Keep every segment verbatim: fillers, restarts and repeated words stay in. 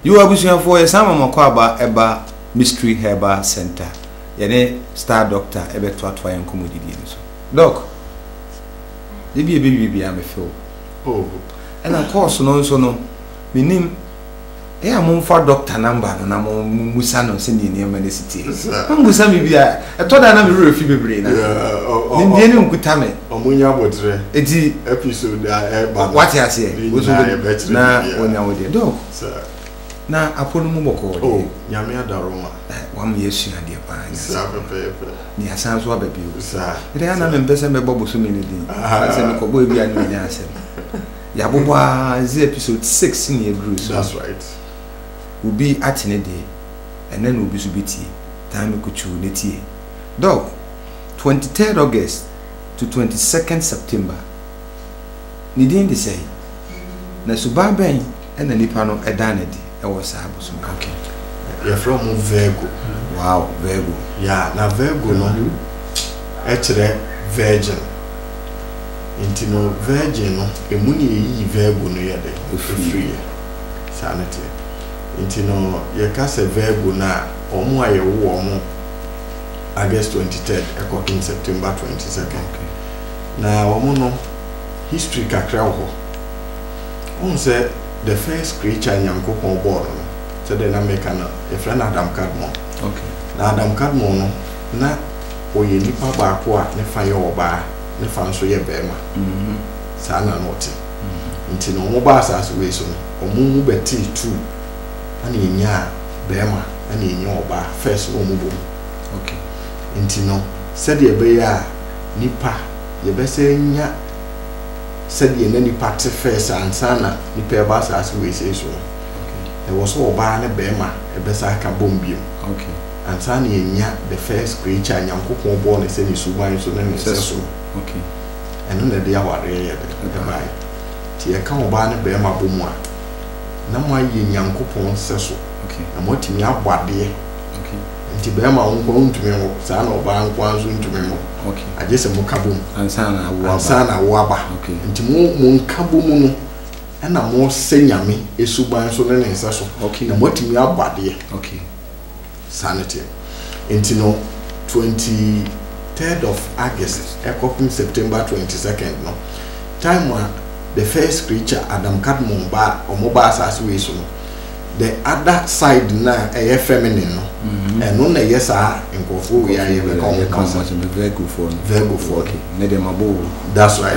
You are wishing for a summer Mokaba Eba Mystery Herbal Center. Yene Star Doctor Ebe Twatwa and Comedy. Doc, there be a baby, I'm a fool. Oh, and of course, no, so no, my name. I am for doctor number, and I'm Musano sending near Medicity. I'm with some of you. I thought I never really feel brain. Indian could tell me. Omunya Botre, a episode. What I say, now when I would do, sir. Now, I put him walk. Oh, Yamia Daroma. One year she had the appliance. Near Sam's Wabby, sir. They are not in person by Bobo so many days. I said, Coboy, we are no answer. Yabuba is episode six in your group. That's right. Will be at any day, and then we'll be subiti. Time we could chew neti. Dog, twenty-third August to twenty-second September. Nidin de say. Na suba ben and the nipano edanedi. I was able to okay. You're from Virgo. Wow, Virgo. Yeah, now Virgo no. Actually, Virgin. Into no Virgin no. The money ye Virgo no yade. Free. Sanity. Into no, you can say Virgo na omo aye wo omo August twenty-third according September twenty-second. Okay. Na omo no history kakra ho. On say the first creature Yankopon born so the American a friend Adam Cadmon. Okay. Na Adam Cadmon no na oye nipa ba ko a ne fa ye oba ne fa nso ye bema. Mhm. Sa na noti. Mhm. Nti no mo ba asase we so no omo mu beti two and nya bema and nya oba first wo mu bom. Okay. Nti no said ye be ya nipa ye be se nya said ye na nipa te first ansa na nipa e ba asase we say so. Okay. E was oba na bema e be sa ka bom biom. Okay. Ansa na nya the first creature Nyankopon born say ni suban so na ne se so. Okay. Eno na de aware ye de bai. Ti e ka oba na bema bom a na mo aye Nyankopon se so. Okay. Na mo timi abade. Okay. Nti be ma won ko ntumi ho sa na oba nko anzo ntumi ho. Okay. Aje se mo kabom ansa na wo aba. Ansa na wo aba. Okay. Nti mo mo nkabom no e na mo se nyame esuban so ne ne se so. Okay. Na mo timi abade. Okay. Sanity. Nti no twenty-third of August ekopim September twenty-second no. Time one the first creature Adam Cadmon ba omoba asase we so no the other side na eh feminine no and no na yesa nkofo we aye be come come Virgo for Virgo for okay na dem abo. That's right.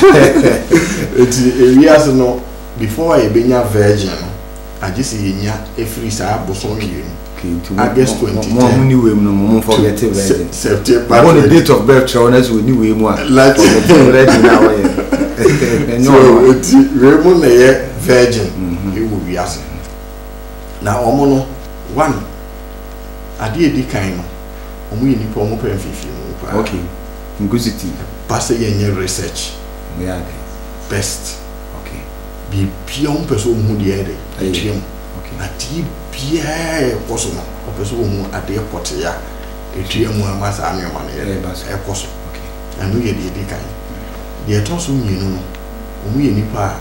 It areas no before I benya virgin I just nya every sa boson you August twenty-third mo mo ni we no mo forget virgin September on the date of birth chronos we ni we mo like ready now. So it's Raymond a virgin. You will be asking. Now, Omono one. I did the kind. Omu ni pomo pen fifi. Okay. Ngusiti. Pass yenye research. Yeah. Best. Okay. Be pion person who the ede. Okay. Ati pie kosono. Person who at the airport ya. Etriemu amasa anu mane. E koso. Okay. Anu ye di kind. The etoso nyinu no omu ye nipa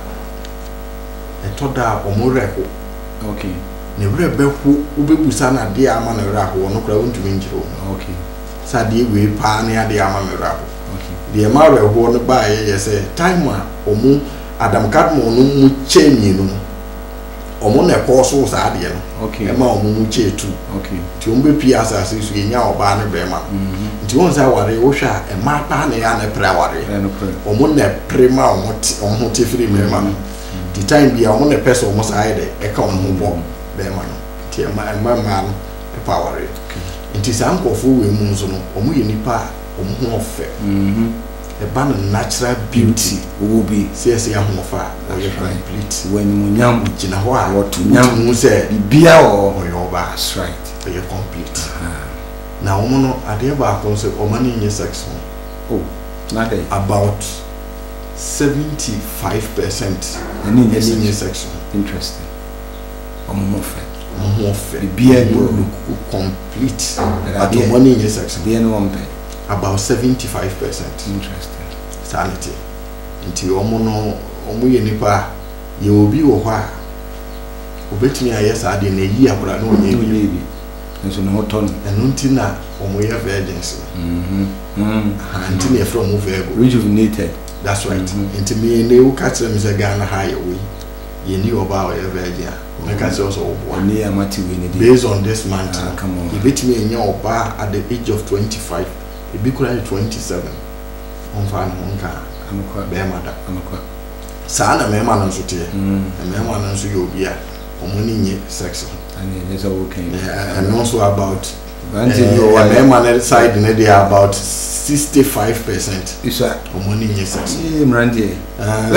etoda omu reko. Okay. Ne rebeku ubebusa na de ama na rako no kra wontumi njiro. Okay. Sa de we pa na de ama na rako. Okay. De ma reho no ba ye say time a omu Adam Cadmon no mu chemi no omu na ko so sa de no. Okay. E ma omu mu che tu. Okay. Ti omu be pia asase so ye nya oba na be ma. Mhm. Nti won sa ware wo hwa e ma pa na ya na pra ware. E no pra. Omu na prema omu omu te free me ma. The time be omu na person omu sa ide e ka omu bo be ma no. Ti e ma e ma ma no e pa ware. Okay. Nti sa nkofo we mu nso no omu ye nipa omu ho ofe. Mhm. A ban natural beauty will be says ya hofa or your complete when munyam jina ho a what nyam mu say bia or your bass right or your complete. Now omo no ade ba kon say o mani nye sex oh na dey about seventy-five percent any nye sex interesting omo mo fe omo fe bia look complete at o mani nye sex bia no one about seventy-five percent. Interesting. Sanity. Nti omo no omo ye nipa ye obi wo hwa obetumi ayɛ saa de na yi akora na onye bi nso no hoton eno ntina omo yɛ virgins mhm mhm antina from Virgo rejuvenated that's right nti me ne wo ka kyerɛ me sɛ Ghana ha yɛ we ye ni oba o yɛ virgin me ka kyerɛ so obo ni amati we ne based on this month ah, come on ebetumi enya oba at the age of twenty-five ebi kura twenty-seven on fa no nka amukwa be mada amukwa saa na me ma no nso te mm me ma no nso yɛ obi a omo ni nye sex and there's a working and also about until you are a man side in they are about sixty-five percent is a money in sex mrandi uh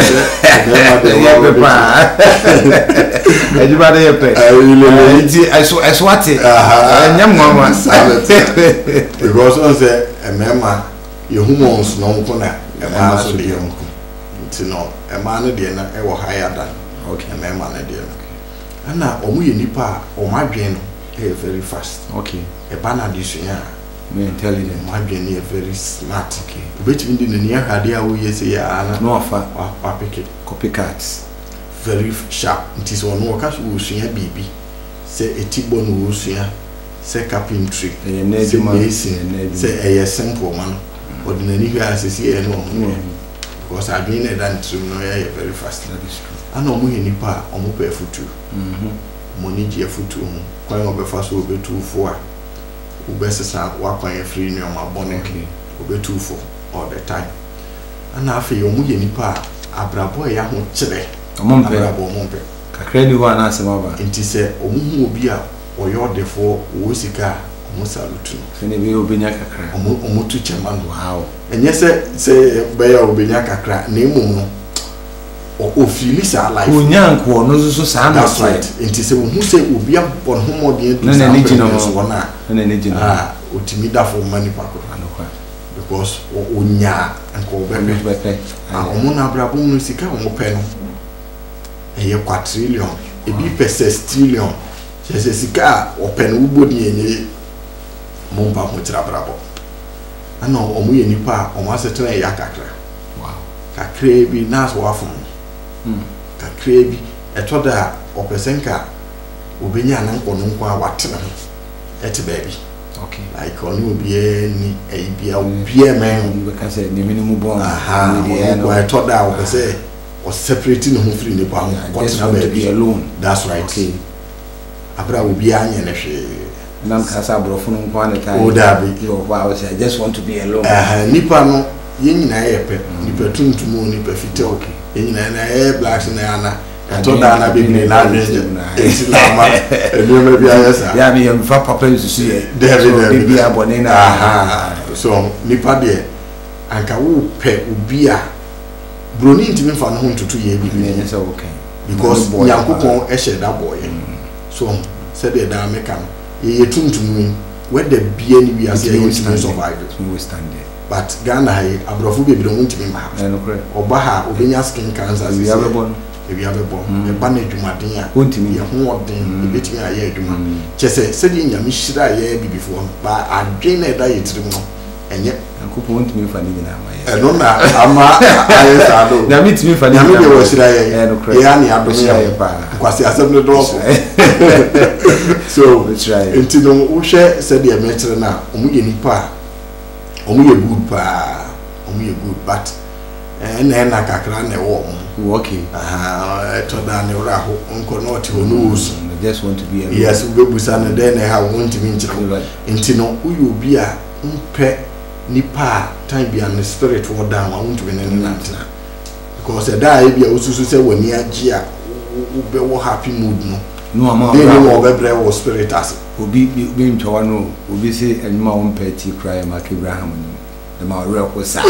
everybody pay I so I swat it nyam mama because on say a mema your hormones no ko na e ma so de yonko nti no e ma no de na e wo higher than okay e mema na de ana omu ye nipa o ma dwen no e very fast okay e ba na de sua me intelligent ma dwen e very smart okay obetimi de nani ahade a wo ye se ya ana no afa wa pick copycats very sharp nti so no ka so wo sua bibi se etibo no wo sua se carpentry se medicine se e simple man ordinary hwa se se e no because I been a dan to no ya very fast that is true ana omo ye nipa omo pe futu mhm money je futu ho kwan obefa so obetu fo a obesesa wa kwan e free no ma bone okay obetu fo all the time ana afi omo ye nipa abrabo ya ho kire omo mpe abrabo omo mpe kakra ni ho ana asema ba nti se omo hu obi a oyodefo wo sika omo salutu se ne be obenya kakra omo omo tu chema no wow enye se se be ya obenya kakra na emum no o feel sa life onyanko no so sa na that's right nti se wo hu se obi abon homodien tu sa na ni jino na na ni jino ah otimi da fo mani pako anokwa because onya anko obebe bebe ah omo na brabo no sika omo pe no eye quadrillion ebi per sextillion se se sika open no ubodi enye mo mpa ho tira brabo ana omo ye nipa omo asetra ya kakra wow kakra bi na so wafo mm kakra bi etoda opesenka obenya na nko no nko a watena ho ete baby okay like oni obi ni e bia obi e men we can say ni minimum bon aha we etoda opese o separate no ho free ni ba just want to be alone that's right okay abra obi anya na hwe nam kasa brofo no nko an time o da bi yo wow I just want to be alone aha nipa no ye nyina ye pe nipa tuntum nipa fite okay ye nyina na e black na ana to da na bibli na meje islama e do me bia yesa ya me mfa papa yusu ye david bibia bone na aha so nipa de anka wo pe obi a broni ntimi mfa no ho ntutu ye bibli ne se okay because yankopon e she da boy so said the da meka no ye tuntum where the bia ni wi ase ye survive we stand there but Ghana hai abrofo bebile ho ntimi ma no correct oba ha obenya skin cancer we have born ebi abebo e ba na adwumaden a ontimi ye ho odin e betimi aye adwuma chese se de nyame hira ye bibifo ba adwen na da yetirim no enye akupo ontimi fa ni nyina ma ye eno na ama aye sado nyame timi fa ni nyame de wo hira ye ye ani adom ye pa kwase asem no do so enti no wo hwe se de me kire na omu ye nipa omu ye good pa omu ye good but eh na na kakra na wo omu okay aha to da ne ora ho onko no ti onu usu I just want to be alone yes we busa na den na ha want me nchire enti no uyo obi a mpe nipa time bia ne spirit wo down I want to be na na because e da e bia osusu se wani agi a ube wo happy mood no no ama dey no obebre wo spirit as obi obi ntwa no obi se enuma wo mpe ti cry ma ke Abraham no the ma re ko sa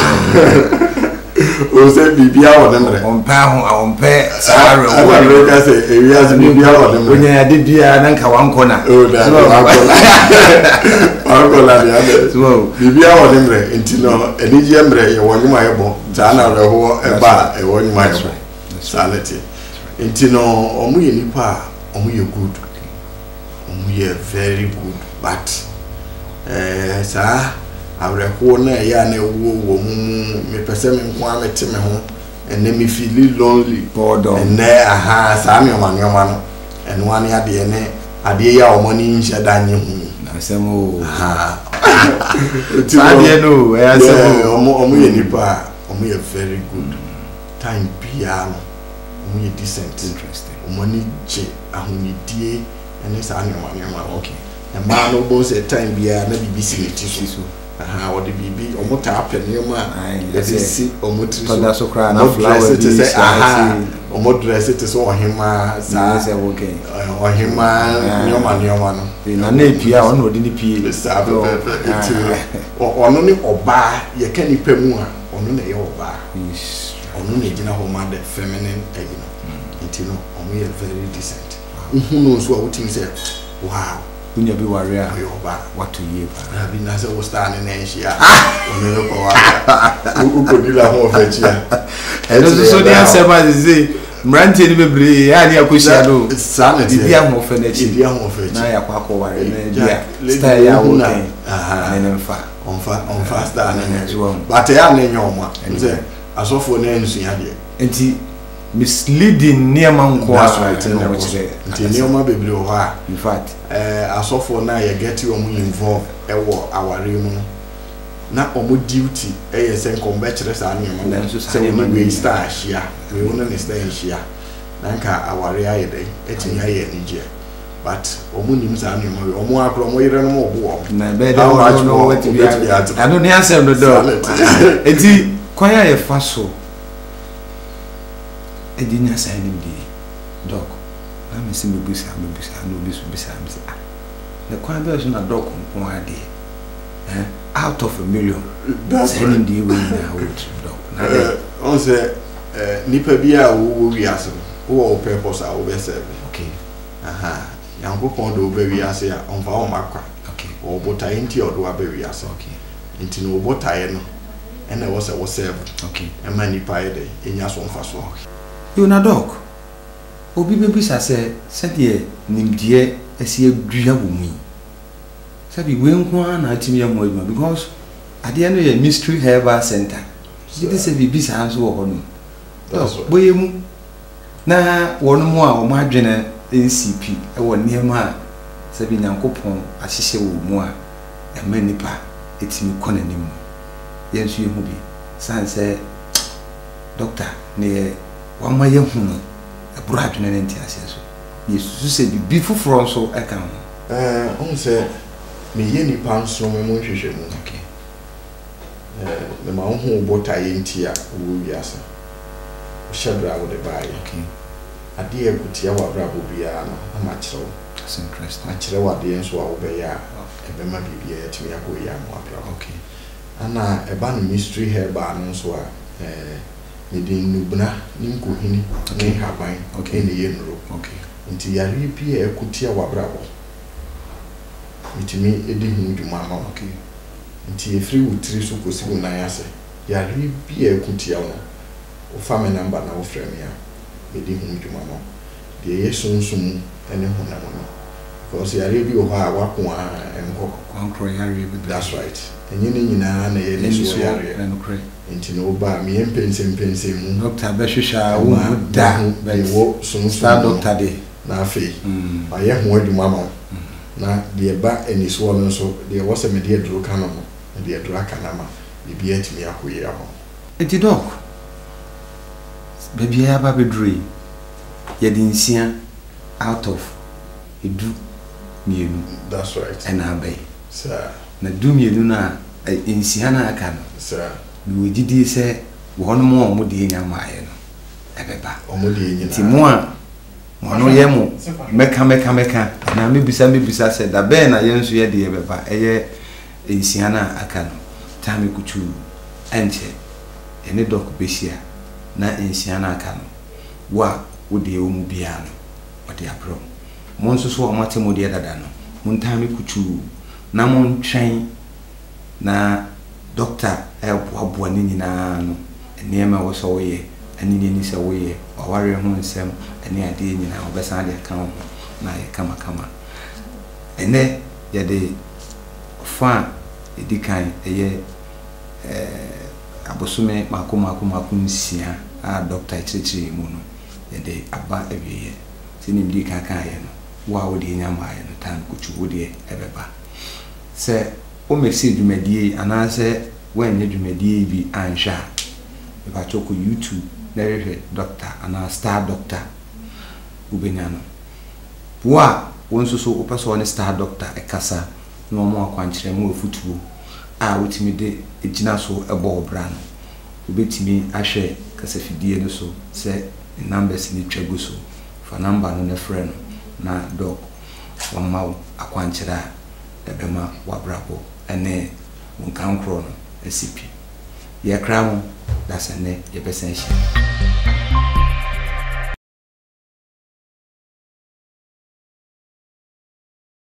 o se bibia wo demre on pa ho on pe sa re wo wo ka se area as bibia wo demre onya ya de bia na nka wanko na o da wanko na wanko na ya de so bibia wo demre enti no enije mre ye wo nyuma ye bo za na re ho e ba e wo nyuma ye sanity enti no omu ye nipa omu ye good omu ye very good but eh sa awreko na ya na wo wo mu me pese me nko amete me ho ene me feel lonely boredom ene aha sa me oma me oma no and one ya de ne ade ya o money nhyɛ da nye hu asɛm o ha ade no e asɛm o o mo ye nipa o mo ye very good time bia no o mo ye decent interesting o money je ahunidie ene sa ane ma ne ma okay and ma no bo say time bia na bibisi ne ti so aha o de bibi o mo ta apene ma e si o mo tri so toda so kra na flower bi say aha o mo dress it so ohima sa say okay ohima nyoma nyoma no na na epia o na odi ni pie sa be o no ni oba ye ka ni pemu a ono na ye oba ono na gina ho ma the feminine you know it no o mo ye very decent uhunu so a wotin say wow unya bi warrior yoba what to ye ba bi na se wo stand na enhia ono no ko wa u ko dila ho ofechia e do so ni asema ze mrantie ni bebre ya ni akoshia do sanity bi ahun ofe na chi bi ahun ofe na ya kwa ko warrior na dia style ya wo ten aha na nemfa onfa onfa star na nyaji but ya na nyoma nze asofo na ensuya de enti misleading niema nko right na wo kire nti niema bebre ho a in fact eh asofo na ye get you mu involve ewo aware mu na omo duty eh ye sen kombe kire sa niema na so we star hia we wona ne star hia na nka aware aye dai etinya ye nije but omo nim sa niema we omo akro omo yire no mo bo na be da no no what be anu ni answer no do enti kwaya ye fa so edinya sa nim di dog na me se me busa me busa no bisu bisa me se ah the kwan be so na dog nko ade eh out of a million that's nim di we na out dog na eh on say eh nipa bia wo wi ase wo purpose a wo be serve okay aha yanko kon do be wi ase a on fa o makwa okay o botai nti o do be wi ase okay nti no botai no ena wo se wo serve okay e ma nipa ye de enya so mfa so you na dog obi be bisa se se de nimdie esi adua wo mu sabi we nko na atimi ya mo aduma because ade no ye mystery herbal center did say bi bisa anso wo ho no boye mu na wono mu a wo ma adwene N C P e wo niema a sabi nyankopon ahyehye wo mu a e ma nipa etimi kɔ nanim yensu ye hu bi san se doctor ne wa ma ye hu eburu adwene ne nti ase so yesu se bi bi fufuro nso e kan ho eh on se me ye nipa nso me mo hwehwe mu okay eh me ma hu bota ye nti a wo wi ase o shebra wo de bae okay ade e kutia wa brabo bia no ama kyerɛw that's interesting a kyerɛw ade nso a wo be ya e be ma bibia ya timi akɔ ya mo abra okay ana e ba no mystery herbal no so a eh me din nubna ninko hini ne haban okay ne ye nuro okay nti yare bi e kutia wa brabo mitimi edi hu dwuma ma okay nti efri wutiri so kosi wo nan ase yare bi e kutia wo o fa me number na wo frɛ me a edi hu dwuma ma de ye sunsum ene hu na mo because yare bi o ha wa ko a enko kwankro yare bi that's right enye ne nyina na ye ne so yare na no kre nti no ba me ye mpense mpense mu doctor be hwehwa wo da be wo sunsum doctor de na afi ba ye hu adwuma ma na de ba eniso no so de wo se me de duro ka no de duro aka na ma bibia timi akoye ho enti doc baby ya ba bedrui ye di nsia out of edu mienu that's right and abai sir na du mienu na nsia na aka no sir we gidi se wo no mo mo de nya maaye no ebeba o mo de nya ti mo a mo no ye mo meka meka meka na me bisa me bisa se da be na ye nso ye de ebeba eye nsia na aka no time kuchu enche ene doc besia na nsia na aka no wa wo de o mu bia no o de apro mo nso so o mate mo de dada no mo time kuchu na mo ntwen na doctor e boaboa ni nyina no niema wo so wo ye ani ni ni se wo ye o ware ho nsem ani ade nyina obesa de aka ho na ye kama kama ene ye de fa edikan eye eh abosume mako mako mako nsia a doctor chichiri mu no ye de aba ewiye Tinim di kaka ye no. Wa wo de nyama ye no tan kuchu wo de ebeba. Se o message dwumadie anase when ye dwumadie bi ansha. If I talk on YouTube, there is a doctor and a star doctor. Ubenyano. Wa wonso so opeso one star doctor ekasa no mo akwankyere mo afutuo a wotimi de ejina so ebo obra no. Ubetimi ahwe kasafidie no so se numbers ni twago so for number no na frɛ no na doc wamma akwankyere a ebema wabrabo ene wonkankro no asipi ye kra mo that's a ne ye person.